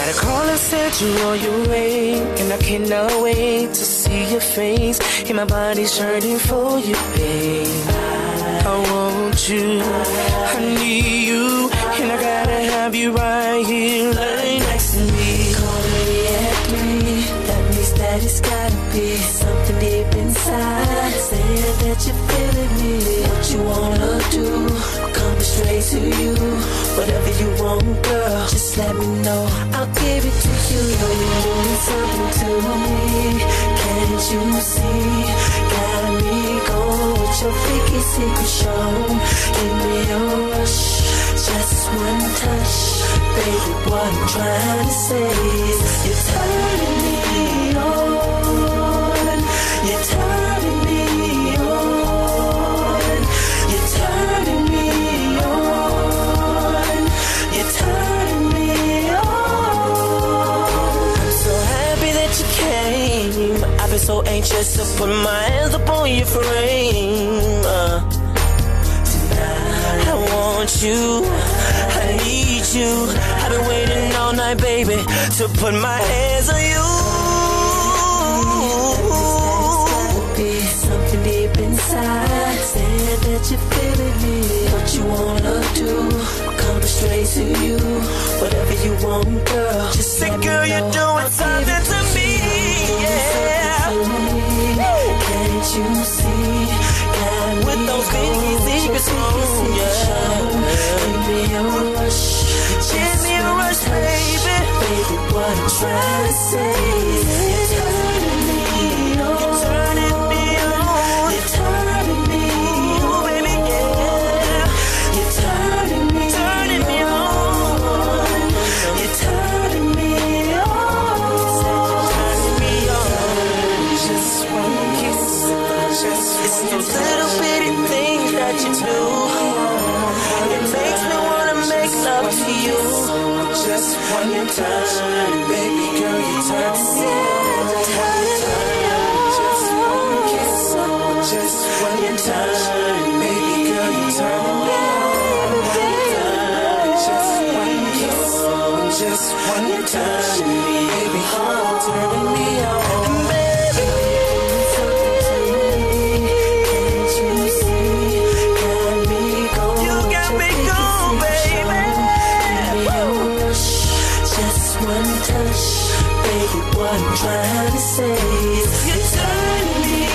a call and said you're on your way, and I cannot wait to see your face. And my body's yearning for you, babe. I want you, I need you, and I gotta have you right here, right next to me. Call me, react me, that means that it's gotta be something deep inside, saying that you're feeling me. What you wanna do, coming straight to you. Whatever you want, girl, just let me know, I'll give it to you. Know you're doing something to me, can't you see? Got me going with your freaky secret show. Give me a rush, just one touch. Baby, what I'm trying to say is you're turning me on. You're turning me on. You're turning me on. You're turning me on. I'm so happy that you came. I've been so anxious to put my hands up on your frame. Tonight I want you, I need you. I've been waiting all night, baby, to put my hands on you. Be something deep inside, saying that you're feeling me. What you wanna do, coming straight to you. Whatever you want, girl, just say, let girl, me know. you're doing something to me, yeah. Can't you see? Got me with those freaky secrets, yeah. Give me a rush, give me a rush, baby. Baby, what I'm trying to say is you're turning me on. You're turning me on. You're turning me on, baby, yeah. You're turning me on. You're turning me on. Turning me on. Just one kiss, it's those little bitty things that you do. It makes me wanna make love to you. Just one touch, baby girl, you turn me on. Just one kiss, just one touch, baby girl, you turn me on. Just one kiss, just one touch, baby girl, you turn me on. Baby, Can't you see? Got me going. you got me going, baby. Just one touch, baby, what I'm trying to say is You turn me